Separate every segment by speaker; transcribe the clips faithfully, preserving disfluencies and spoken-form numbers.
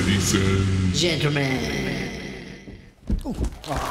Speaker 1: Ladies and gentlemen.
Speaker 2: どうも。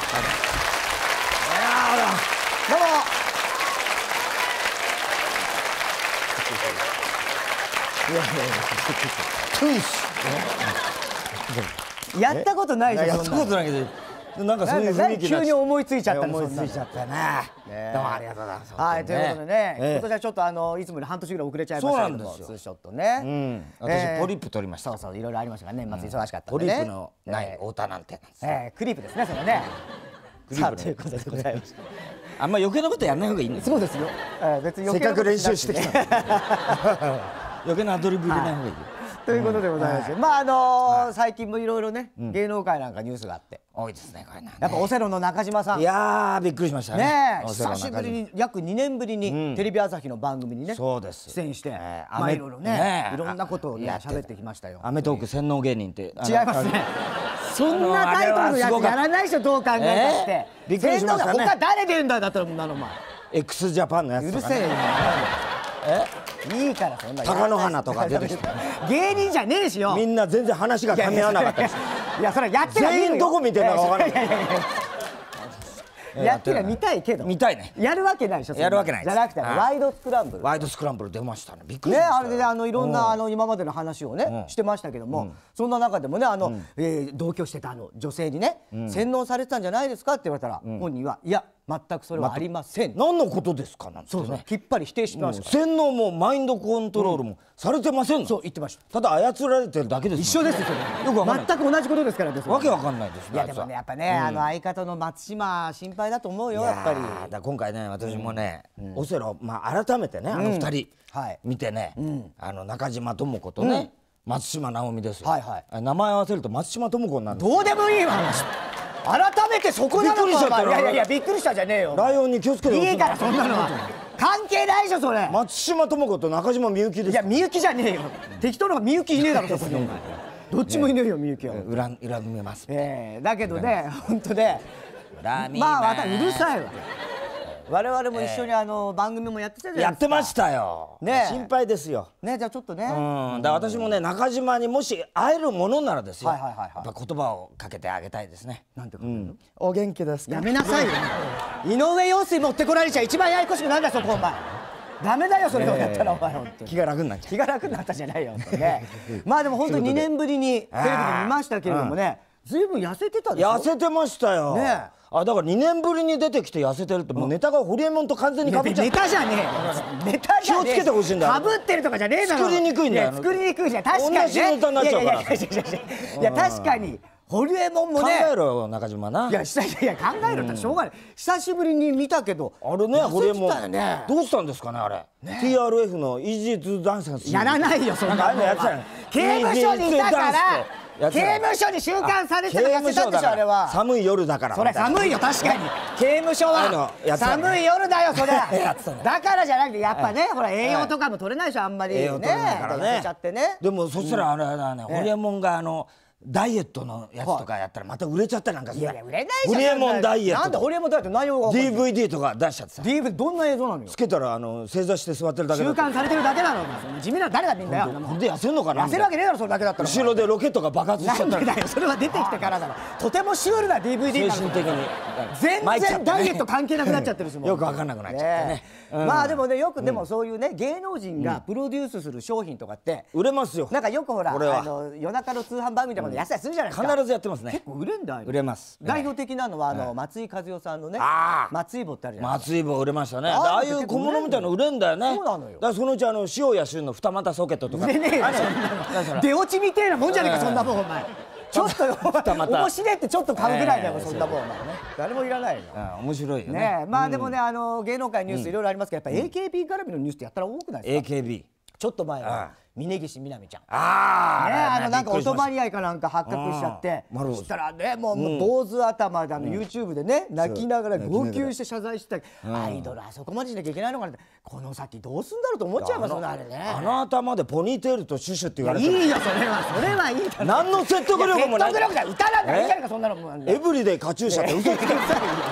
Speaker 3: やったことないでしょ。
Speaker 2: やったことないけど、なんかそういう雰囲気
Speaker 3: 急に思いついちゃったの。
Speaker 2: 思いついちゃったな。どうもありがとうございます。
Speaker 3: はい、ということでね、今年はちょっとあのいつもより半年ぐらい遅れちゃいましたけども、ツーショットね。
Speaker 2: 私ポリープ取りました。
Speaker 3: そうそう、いろいろありましたがね、年末忙しかったんでね。
Speaker 2: ポリープのない太田なんて。
Speaker 3: ええ、クリープですね、それね。さあ、ということでございます。
Speaker 2: あんま余計なことやらない方がいいんです。
Speaker 3: そうですよ。別に
Speaker 2: せっかく練習してきた。余計なアドリブ入れない方がいい。
Speaker 3: ということでございます。まああの最近もいろいろね、芸能界なんかニュースがあって
Speaker 2: 多いですね、これね。
Speaker 3: やっぱオセロの中島さん、
Speaker 2: いやーびっくりしましたね。
Speaker 3: ねえ、久しぶりに約にねんぶりにテレビ朝日の番組にね出演して、まあいろいろね、いろんなことをね喋ってきましたよ。
Speaker 2: アメトーク洗脳芸人って
Speaker 3: 違いますね。そんなタイトルのやつやらないでしょ、どう考えたって。
Speaker 2: びっくりしましたね。
Speaker 3: 他誰出るんだよ、だったらもうなのお前。
Speaker 2: x ジャパンのやつとかね。
Speaker 3: うるせえよ。え、いいからそんな。
Speaker 2: 貴乃花とか出てきて。
Speaker 3: 芸人じゃねえしよ。
Speaker 2: みんな全然話が噛み合わなかったし。
Speaker 3: いや、それやってる。
Speaker 2: 全員どこ見てんのか分からない。
Speaker 3: やってる見たいけど。
Speaker 2: 見たいね。
Speaker 3: やるわけないでしょ。
Speaker 2: やるわけない。
Speaker 3: じゃなくてワイドスクランブル。
Speaker 2: ワイドスクランブル出ましたね。びっくりしました。
Speaker 3: ね、あれであのいろんなあの今までの話をねしてましたけども、そんな中でもね、あの同居してたあの女性にね洗脳されてたんじゃないですかって言われたら、本人はいや全くそれはありません。
Speaker 2: 何のことですかなんてね。
Speaker 3: きっぱり否定してました。
Speaker 2: 洗脳もマインドコントロールもされてません。
Speaker 3: そう言ってました。
Speaker 2: ただ操られてるだけです。
Speaker 3: 一緒ですよ。よくわかんない。全く同じことですからです。
Speaker 2: わけわかんないです。
Speaker 3: いやでもね、やっぱね、あの相方の松島心配だと思うよ、やっぱり。
Speaker 2: だ今回ね、私もねオセロまあ改めてね、あの二人見てね、あの中島智子とね松島直美ですよ。名前合わせると松島智子になる。
Speaker 3: どうでもいいわ。改めてそこなのか。いやいやいや、びっくりしたじゃねえよ。
Speaker 2: ライオンに気をつけて。
Speaker 3: いいからそんなのは関係ないでしょそれ。
Speaker 2: 松島智子と中島みゆきです。
Speaker 3: いやみゆきじゃねえよ。適当なのがみゆきいねえだろそこに。どっちもいねえよみゆきは。
Speaker 2: 恨恨みます。
Speaker 3: ええ、だけどね、本当ね、まあまたうるさいわ。我々も一緒にあの番組もやってたじゃないですか。
Speaker 2: やってましたよ。ね、心配ですよ。
Speaker 3: ね、じゃあちょっとね。
Speaker 2: うん、だ私もね中島にもし会えるものならですよ。やっぱ言葉をかけてあげたいですね。
Speaker 3: なんてこと？
Speaker 2: お元気ですか。
Speaker 3: やめなさいよ。井上陽水持ってこられちゃ一番ややこしくなんだそこお前。ダメだよそれをやったらお前本当に。
Speaker 2: 気が楽になっちゃう。
Speaker 3: 気が楽になったじゃないよ。まあでも本当ににねんぶりにテレビで見ましたけれどもね、ずいぶん痩せてたでしょ。
Speaker 2: 痩せてましたよ。ね。あ、だからにねんぶりに出てきて痩せてるってもうネタがホリエモンと完全に被っちゃって。
Speaker 3: ネタじゃねえよ。ネタじゃねえ。
Speaker 2: 気をつけてほしいんだよ。
Speaker 3: 被ってるとかじゃねえだろ。
Speaker 2: 作りにくいんだよ。
Speaker 3: 作りにくいじゃん。確かにね。
Speaker 2: 同じネタになっちゃうから。
Speaker 3: いや確かにホリエモンもね。
Speaker 2: 考えろよ中島な。
Speaker 3: いやいや考えろってしょうがない。久しぶりに見たけど。
Speaker 2: あれね、ホリエモンどうしたんですかねあれ。ティーアールエフ のイージーズダンスが
Speaker 3: やらないよそんなの。刑務所にいたから。刑務所に収監されてたやってたんでしょあれは。
Speaker 2: 寒い夜だから。
Speaker 3: それ寒いよ確かに。刑務所は寒い夜だよそれ。だからじゃなくてやっぱね、ほら栄養とかも取れないでしょあんまりね。栄養取れないからね。
Speaker 2: でもそしたらあれだね、ホリエモンがあのダイエットのやつとかやったらまた売れちゃったなんかする。
Speaker 3: いや売れないじゃん。
Speaker 2: ホリエモンダイエット。
Speaker 3: なんでホリエモンダイエット内容が
Speaker 2: ディーブイディー とか出しちゃってさ。
Speaker 3: ディーブイディー どんな映像なのよ。
Speaker 2: つけたらあの正座して座ってるだけだ。
Speaker 3: 収監されてるだけなの。地味な誰が見んだよ。
Speaker 2: ほんで痩せんのかな。
Speaker 3: 痩せるわけねえだろそれだけだったら。
Speaker 2: 後ろでロケットが爆発しちゃった。
Speaker 3: なんでだよそれは出てきてからだろ。とてもシュールな ディーブイディー なの。
Speaker 2: 精神的に
Speaker 3: 全然ダイエット関係なくなっちゃってるしもう。
Speaker 2: よく分かんなくなっちゃってね。
Speaker 3: まあでもね、よくでもそういうね芸能人がプロデュースする商品とかって
Speaker 2: 売れますよ。
Speaker 3: なんかよくほらあの夜中の通販番組とかでやったりするじゃないですか。
Speaker 2: 必ずやってますね。
Speaker 3: 結構売れんだよ。
Speaker 2: 売れます。
Speaker 3: 代表的なのはあの松井和代さんのね松井棒ってあるじゃないですか。
Speaker 2: 松井棒売れましたね。ああいう小物みたいなの売れんだよね。
Speaker 3: そうなのよ。
Speaker 2: だからそのうちあの塩谷俊の二股ソケットとか。
Speaker 3: 売れねえよそんなの。出落ちみてえなもんじゃねえかそんなもんお前。ちょっと面白いってちょっと買うぐらいだよそんなもんお前ね。誰もいらないよ。
Speaker 2: 面白いよ
Speaker 3: ね。まあでもね、あの芸能界ニュースいろいろありますけど、やっぱ エーケービー 絡みのニュースってやったら多くないですか。
Speaker 2: エーケービー
Speaker 3: ちょっと前は峯岸みなみちゃん、
Speaker 2: あ
Speaker 3: ね、あのなんかお泊まり合いかなんか発覚しちゃって、そしたらねもう坊主頭であの YouTube でね泣きながら号泣して謝罪してた。アイドルあそこまでしなきゃいけないのかなって、この先どうすんだろうと思っちゃいますよねあれね。
Speaker 2: あの頭でポニーテールとシュシュって言われて。
Speaker 3: いいよそれはそれはいいから。
Speaker 2: 何の説得力もない。
Speaker 3: 説得力だ、歌なんかいいじゃないかそんなの。
Speaker 2: エブリデイカチューシャって嘘つけ。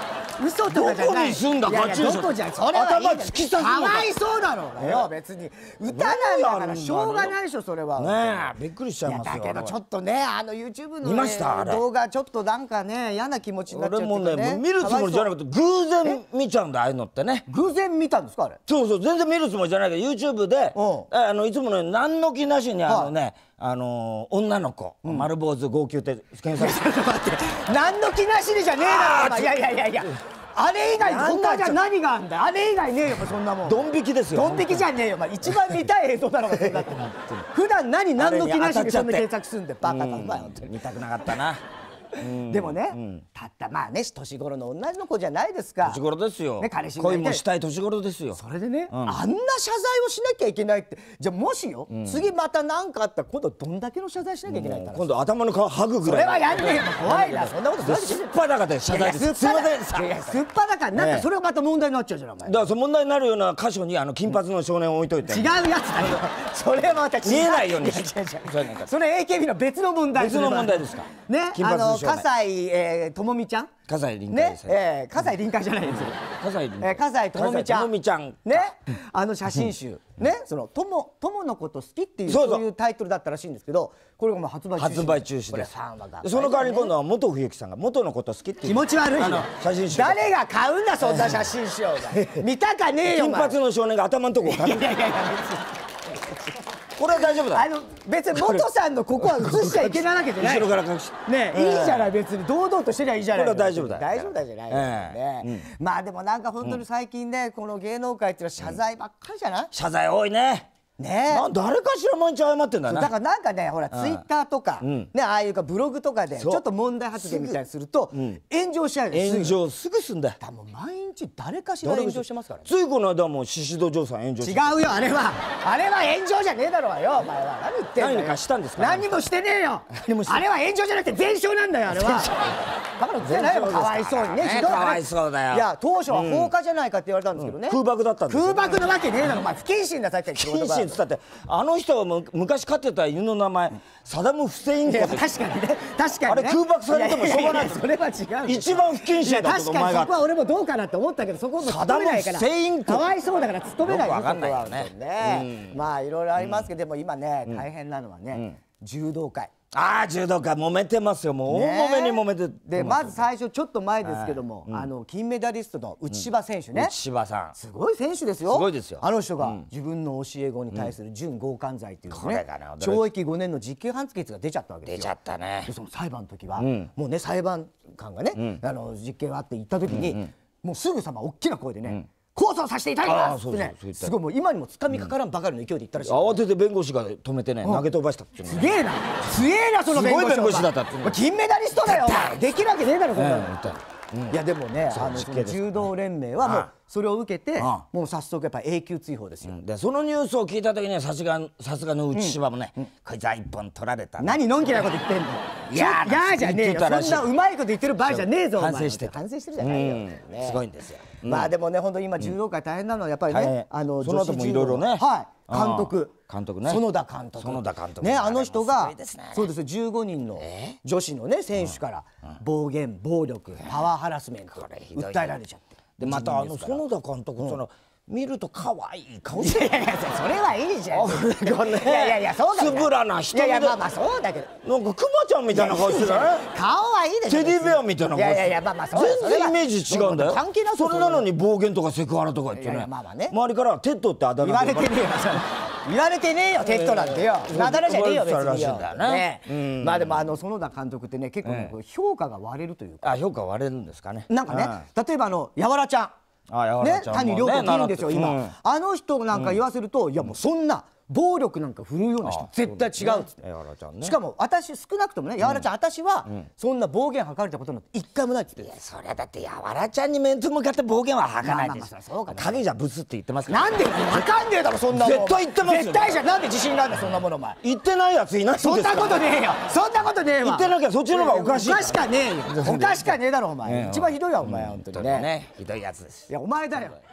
Speaker 3: 嘘とかじゃない。
Speaker 2: どこに住んだ
Speaker 3: いやいや
Speaker 2: カチューシャ
Speaker 3: どこじゃそれはいい
Speaker 2: 頭突き刺すのか
Speaker 3: かわいそうだろうがよ別に歌なんだからしょうがないでしょそれは。
Speaker 2: ねえびっくりしちゃいますよ。
Speaker 3: いやだけどちょっとねあの YouTube の、ね、
Speaker 2: 見ましたあれ
Speaker 3: 動画ちょっとなんかね嫌な気持ちになっちゃってね。
Speaker 2: 俺もね見るつもりじゃなくて偶然見ちゃうんだああいうのってね。
Speaker 3: 偶然見たんですかあれ。
Speaker 2: そうそう全然見るつもりじゃないけど YouTube であのいつものように何の気なしにあのね、はい、あのー、女の子、うん、丸坊主号泣って検索して
Speaker 3: 待って何の気なしにじゃねえだろ。いやいやいやいやあれ以外他じゃ何があんだよ。あれ以外ねえよそんなもん。
Speaker 2: ドン引きですよ。
Speaker 3: ドン引きじゃねえよ。まあ一番見たい映像だろうがそれだって。普段何何の気なしにそんな検索すんでバカだお前本当に。
Speaker 2: 見たくなかったな。
Speaker 3: でもね、たったまあね年頃の同じの子じゃないですか。
Speaker 2: 年頃ですよ。
Speaker 3: ね彼氏
Speaker 2: 恋もしたい年頃ですよ。
Speaker 3: それでね、あんな謝罪をしなきゃいけないってじゃあもしよ、次また何かあったら今度どんだけの謝罪しなきゃいけないんだ。
Speaker 2: 今度頭の皮剥ぐぐらい。
Speaker 3: それはやんねえよ怖いなそんなことない。
Speaker 2: すっぱだかで謝罪です。
Speaker 3: すっぱだすっぱだかなんかそれがまた問題になっちゃうじゃんお前。
Speaker 2: だからその問題になるような箇所にあの金髪の少年を置いといて。
Speaker 3: 違うやつだよ。それはまた違う。
Speaker 2: 見えないように。
Speaker 3: それ エーケービー の別の問題。
Speaker 2: 別の問題ですか。
Speaker 3: ねあの葛西智美ちゃん
Speaker 2: 葛西臨海です
Speaker 3: ね葛西臨海じゃないですよ。葛西智美ちゃん
Speaker 2: 智美ちゃん
Speaker 3: ねあの写真集ねその友友のこと好きっていうそういうタイトルだったらしいんですけどこれがもう発売中止。
Speaker 2: 発売中止です。その代わりに今度は元冬樹さんが元のこと好きっていう
Speaker 3: 気持ち悪いよ
Speaker 2: 写真集。
Speaker 3: 誰が買うんだそんな写真集を見たかねえよ。
Speaker 2: 金髪の少年が頭のとこをかけて。いやいやいやこれは大丈夫だ。
Speaker 3: あの別に元さんのここは映しちゃいけないわけじゃない。
Speaker 2: 後ろから隠し
Speaker 3: ねいいじゃない別に堂々としてりゃいいじゃない。
Speaker 2: これは大丈夫だ。
Speaker 3: 大丈夫だじゃないね。まあでもなんか本当に最近ねこの芸能界っていうのは謝罪ばっかりじゃない。
Speaker 2: 謝罪多いね。ね誰かしら毎日謝ってんだな。
Speaker 3: だからなんかねほらツイッターとかねああいうかブログとかでちょっと問題発言みたいにすると炎上しちゃうよ。
Speaker 2: 炎上すぐすんだよ。
Speaker 3: もう毎日誰かしら炎上してますからね。
Speaker 2: ついこの間も宍戸錠さん炎上して。
Speaker 3: 違うよあれはあれは炎上じゃねえだろうよお前は。何言ってんだよ。
Speaker 2: 何かしたんですか。
Speaker 3: 何もしてねえよ。あれは炎上じゃなくて全焼なんだよあれは。だから言ってないよかわいそうにね。ひどい。
Speaker 2: かわいそうだよ。
Speaker 3: いや当初は放火じゃないかって言われたんですけどね。
Speaker 2: 空爆だったんです。
Speaker 3: 空爆のわけねえだろお前不謹慎なさっき。
Speaker 2: 不謹慎っつったってあの人は昔飼ってた犬の名前サダム・フセインコ。
Speaker 3: 確かにね確かにね。
Speaker 2: あれ空爆されてもしょうがない。
Speaker 3: それは違う。
Speaker 2: 一番不謹慎だとお前が。
Speaker 3: 確かにそこは俺もどうかなって思ったけどそこも突っ込めないから。かわいそうだから突っ込めないよ。
Speaker 2: 分かんないよね。
Speaker 3: まあいろいろありますけどでも今ね大変なのはね柔道界。
Speaker 2: ああ柔道界揉めてますよ。もう大揉めに揉めて。
Speaker 3: でまず最初ちょっと前ですけどもあの金メダリストの内柴選手ね。
Speaker 2: 内柴さん
Speaker 3: すごい選手ですよ。
Speaker 2: すごいですよ。
Speaker 3: あの人が自分の教え子に対する準強姦罪っていうね懲役ごねんの実刑判決が出ちゃったわけですよ。
Speaker 2: 出ちゃったね。
Speaker 3: その裁判の時はもうね裁判官がねあの実刑があって言った時にもうすぐさま大きな声でね控訴させていただきますってねすごいもう今にもつかみかからんばかりの勢いで言ったらしい。
Speaker 2: 慌てて弁護士が止めてね投げ飛ばしたっていう。
Speaker 3: すげえなすげえなその弁護士。
Speaker 2: すごい弁護士だったって。
Speaker 3: 金メダリストだよできるわけねえだろそんなの。いやでもねあの柔道連盟はもうそれを受けてもう早速やっぱ永久追放ですよ。
Speaker 2: でそのニュースを聞いた時にはさすがさすがの内柴もねこいつは一本取られた。
Speaker 3: 何のんきなこと言ってんの。いやいやじゃねえよ。そんなうまいこと言ってる場合じゃねえぞお前。
Speaker 2: 反省して
Speaker 3: 反省してるじゃないよ。
Speaker 2: すごいんですよ。
Speaker 3: まあでもね本当今柔道界大変なのはやっぱりねあの
Speaker 2: その後もいろいろね
Speaker 3: はい監督
Speaker 2: 監督ね
Speaker 3: 園田監督
Speaker 2: 園田監督
Speaker 3: ねあの人がそうですじゅうごにんの女子のね選手から暴言暴力パワーハラスメント訴えられちゃって。
Speaker 2: でまたあの園田監督その見ると可愛い顔して。
Speaker 3: いやいやそれはいいじゃん。
Speaker 2: い
Speaker 3: やいやいやそうだ。
Speaker 2: つぶらな人。
Speaker 3: いやいやまあまあそうだけど。
Speaker 2: なんかクマちゃんみたいな顔してるね。
Speaker 3: 顔はいいでしょ。
Speaker 2: テディベアみたいな顔。
Speaker 3: いやいやいやまあまあそう。
Speaker 2: 全然イメージ違うんだよ。
Speaker 3: 関係なく
Speaker 2: それなのに暴言とかセクハラとか言ってね。
Speaker 3: まあまあね。
Speaker 2: 周りからテッドってあだ名
Speaker 3: 言われてねえよ。言われてねえよテッドなんてよ。あだ名じゃねえよ別によ。ね。まあでもあの園田監督ってね結構評価が割れるというか。
Speaker 2: あ評価割れるんですかね。
Speaker 3: なんかね例えばあのやわらちゃん。ね、谷亮子議員ですよ今、あの人なんか言わせると、いやもうそんな暴力なんか振るうような人絶対違うっつって、しかも私少なくともねやわらちゃん私はそんな暴言吐かれたことなんて一回もないっつって。いや
Speaker 2: そりゃだってやわらちゃんに面と向かって暴言は吐かないです。影じゃブスって言ってますから。
Speaker 3: なんで分かんねえだろそんなもん。
Speaker 2: 絶対言ってますよ。
Speaker 3: 絶対じゃなんで自信があるんだそんなものお前。
Speaker 2: 言ってないやついないんですか。
Speaker 3: そんなことねえよそんなことねえわ。
Speaker 2: 言ってなきゃそっちの方がおかしい。
Speaker 3: おかしかねえよおかしかねえだろお前。一番ひどいわお前本当にね。
Speaker 2: ひどいやつです。
Speaker 3: いやお前だよ。